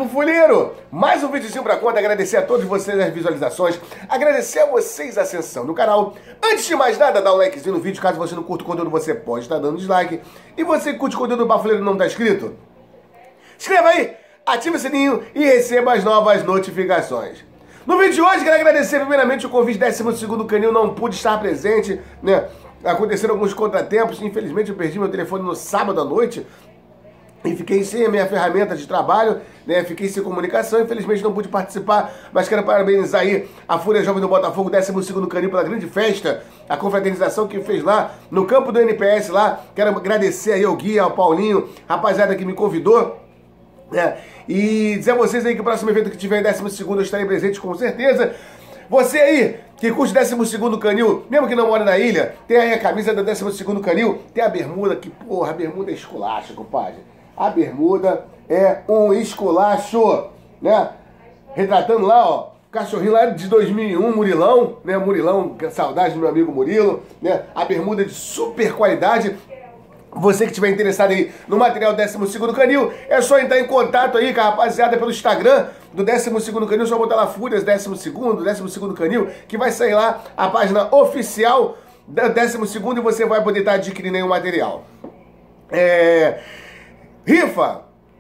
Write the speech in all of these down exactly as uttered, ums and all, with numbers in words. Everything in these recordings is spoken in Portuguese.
Papo Fuleiro, mais um videozinho pra conta, agradecer a todos vocês as visualizações, agradecer a vocês a ascensão no canal. Antes de mais nada, dá um likezinho no vídeo, caso você não curta o conteúdo, você pode estar dando dislike. E você que curte o conteúdo do Papo Fuleiro e não está inscrito, inscreva aí, ative o sininho e receba as novas notificações. No vídeo de hoje, quero agradecer primeiramente o convite do décimo segundo Canil, não pude estar presente, né? Aconteceram alguns contratempos, infelizmente eu perdi meu telefone no sábado à noite, e fiquei sem a minha ferramenta de trabalho, né? Fiquei sem comunicação, infelizmente não pude participar, mas quero parabenizar aí a Fúria Jovem do Botafogo, décimo segundo Canil, pela grande festa, a confraternização que fez lá no campo do N P S lá. Quero agradecer aí ao Gui, ao Paulinho, rapaziada que me convidou, né? E dizer a vocês aí que o próximo evento que tiver em décimo segundo eu estarei presente com certeza. Você aí que curte décimo segundo Canil, mesmo que não mora na ilha, tem aí a camisa do décimo segundo Canil, tem a bermuda, que porra, a bermuda é esculacha, compadre. A bermuda é um esculacho, né? Retratando lá, ó, cachorrinho lá de dois mil e um, Murilão, né? Murilão, saudade do meu amigo Murilo, né? A bermuda de super qualidade. Você que estiver interessado aí no material do décimo segundo Canil, é só entrar em contato aí com a rapaziada pelo Instagram do décimo segundo Canil, só botar lá Fúrias décimo segundo, décimo segundo Canil, que vai sair lá a página oficial do décimo segundo e você vai poder estar adquirindo aí o material. É... Rifa!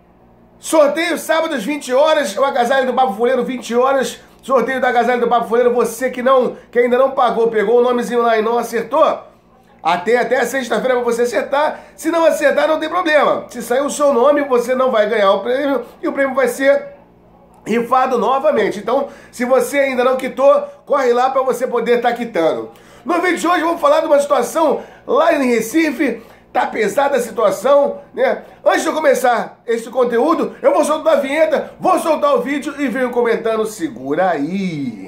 Sorteio sábado às vinte horas, o agasalho do Papo Fuleiro vinte horas, sorteio do agasalho do Papo Fuleiro, você que, não, que ainda não pagou, pegou o nomezinho lá e não acertou, até, até sexta-feira para você acertar. Se não acertar, não tem problema. Se sair o seu nome, você não vai ganhar o prêmio e o prêmio vai ser rifado novamente. Então, se você ainda não quitou, corre lá para você poder estar quitando. No vídeo de hoje, vamos falar de uma situação lá em Recife. Tá pesada a situação, né? Antes de eu começar esse conteúdo, eu vou soltar a vinheta, vou soltar o vídeo e venho comentando. Segura aí!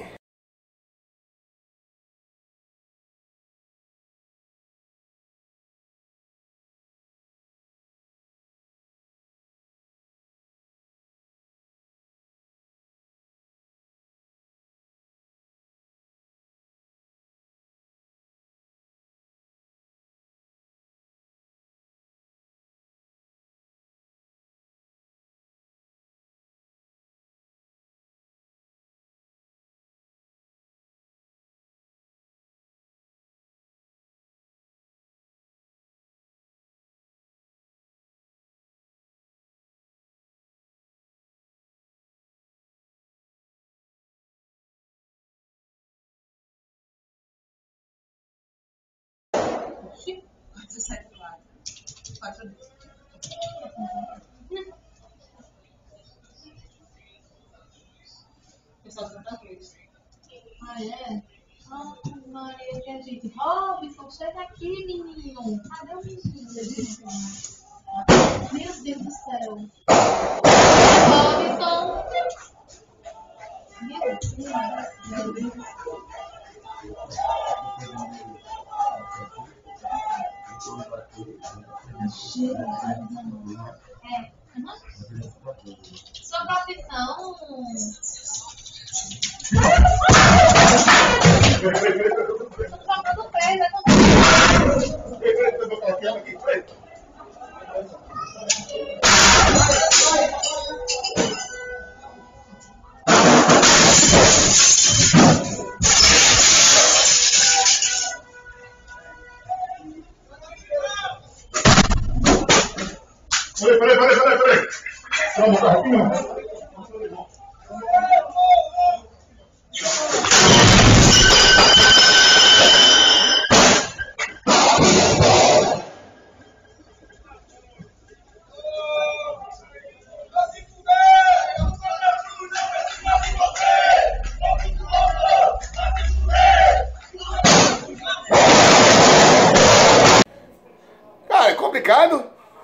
Você sai do lado. Pode fazer. Pessoal de Santa Cruz. Ah, é? Ah, Maria, que a gente. Robson, chega aqui, menino. Cadê o menino? Meu Deus do céu. Robson. Meu Deus. Meu Deus. É. Sua profissão. Tô trocando pé, né? Peraí, peraí, peraí, peraí, peraí. Vamos botar rapidinho. Cara, é complicado.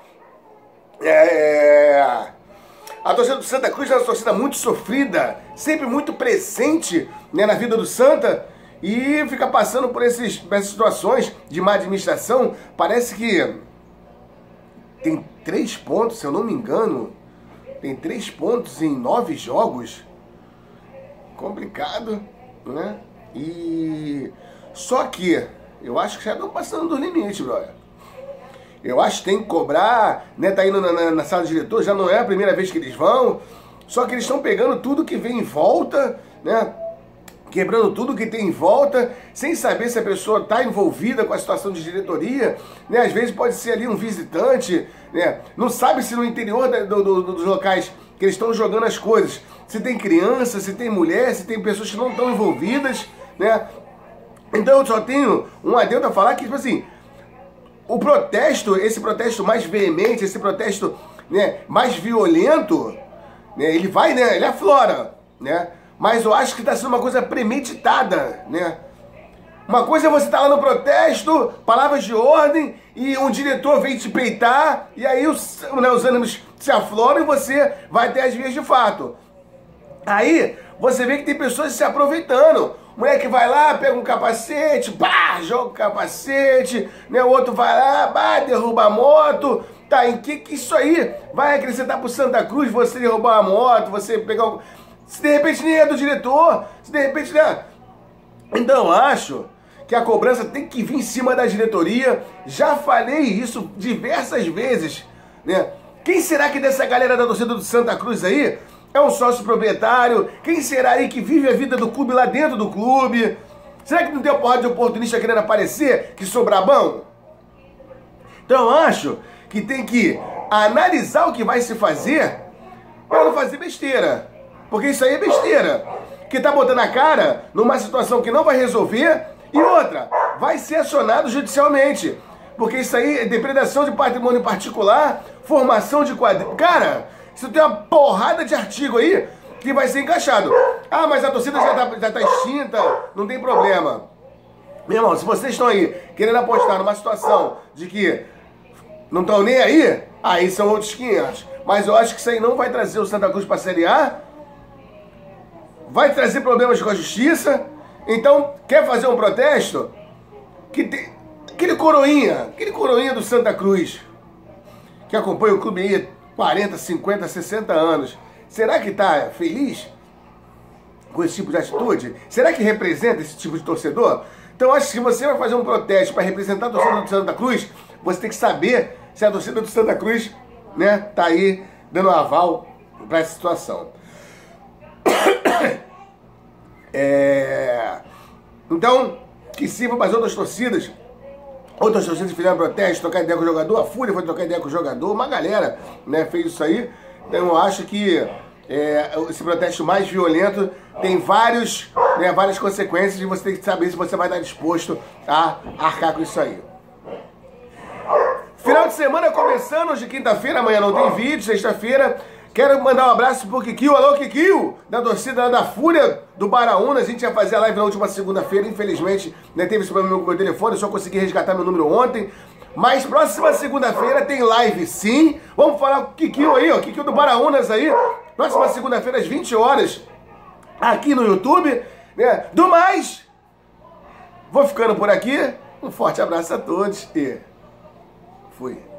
É... A torcida do Santa Cruz é uma torcida muito sofrida, sempre muito presente, né, na vida do Santa, e fica passando por esses, essas situações de má administração. Parece que tem três pontos, se eu não me engano, tem três pontos em nove jogos. Complicado, né? E só que eu acho que já estão passando dos limites, brother. Eu acho que tem que cobrar, né? Tá indo na, na, na sala de diretor, já não é a primeira vez que eles vão. Só que eles estão pegando tudo que vem em volta, né? Quebrando tudo que tem em volta, sem saber se a pessoa está envolvida com a situação de diretoria, né? Às vezes pode ser ali um visitante, né? Não sabe se no interior da, do, do, dos locais que eles estão jogando as coisas, se tem criança, se tem mulher, se tem pessoas que não estão envolvidas, né? Então eu só tenho um adendo a falar que, tipo assim, o protesto, esse protesto mais veemente, esse protesto, né, mais violento, né, ele vai, né, ele aflora, né? Mas eu acho que está sendo uma coisa premeditada, né? Uma coisa é você estar tá lá no protesto, palavras de ordem, e um diretor vem te peitar, e aí os, né, os ânimos se afloram e você vai até as vias de fato. Aí você vê que tem pessoas se aproveitando. O moleque vai lá, pega um capacete, pá, joga o capacete, né? O outro vai lá, pá, derruba a moto. Tá, em que que isso aí vai acrescentar pro Santa Cruz você derrubar a moto, você pegar um... Se de repente nem é do diretor, se de repente... Né? Então eu acho que a cobrança tem que vir em cima da diretoria. Já falei isso diversas vezes, né? Quem será que dessa galera da torcida do Santa Cruz aí é um sócio proprietário? Quem será aí que vive a vida do clube lá dentro do clube? Será que não tem uma porrada de oportunista querendo aparecer, que sou brabão? Então eu acho que tem que analisar o que vai se fazer para não fazer besteira. Porque isso aí é besteira. Que tá botando a cara numa situação que não vai resolver e outra, vai ser acionado judicialmente. Porque isso aí é depredação de patrimônio particular, formação de quadrilha. Cara, isso tem uma porrada de artigo aí que vai ser encaixado. Ah, mas a torcida já tá, já tá extinta, não tem problema. Meu irmão, se vocês estão aí querendo apostar numa situação de que não estão nem aí, aí são outros quinhentos. Mas eu acho que isso aí não vai trazer o Santa Cruz para a Série A, vai trazer problemas com a justiça. Então, quer fazer um protesto? Que tem aquele coroinha, aquele coroinha do Santa Cruz, que acompanha o clube aí há quarenta, cinquenta, sessenta anos. Será que está feliz com esse tipo de atitude? Será que representa esse tipo de torcedor? Então, acho que se você vai fazer um protesto para representar a torcida do Santa Cruz, você tem que saber se a torcida do Santa Cruz, né, tá aí dando aval para essa situação. É... Então, que sirva para as outras torcidas. Outras torcidas fizeram protesto, trocar ideia com o jogador. A Fúria foi trocar ideia com o jogador. Uma galera, né, fez isso aí. Então eu acho que é, esse protesto mais violento tem vários, né, várias consequências e você tem que saber se você vai estar disposto a arcar com isso aí. Final de semana começando, hoje quinta-feira, amanhã não tem vídeo, sexta-feira. Quero mandar um abraço pro Kikio, alô Kikio, da torcida da Fúria do Baraúna. A gente ia fazer a live na última segunda-feira, infelizmente, né, teve esse problema com o meu telefone, eu só consegui resgatar meu número ontem. Mas próxima segunda-feira tem live sim. Vamos falar com o Kikio aí, ó, Kikio do Baraúnas aí. Próxima segunda-feira às vinte horas, aqui no YouTube, né? Do mais, vou ficando por aqui. Um forte abraço a todos e fui.